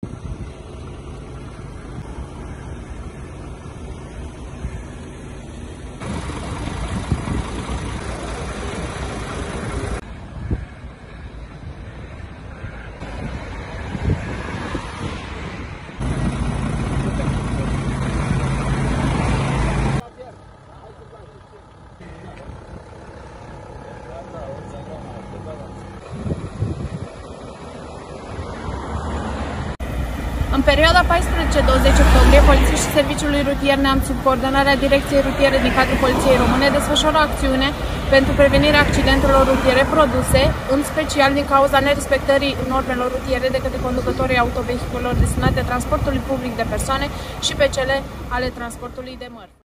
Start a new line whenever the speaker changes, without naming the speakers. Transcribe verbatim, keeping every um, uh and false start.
În perioada paisprezece douăzeci octombrie, polițiștii Serviciului Rutier Neamț, sub coordonarea Direcției Rutiere din cadrul Poliției Române, desfășoară o acțiune pentru prevenirea accidentelor rutiere produse, în special din cauza nerespectării normelor rutiere de către conducătorii autovehiculelor destinate transportului public de persoane și pe cele ale transportului de mărfuri.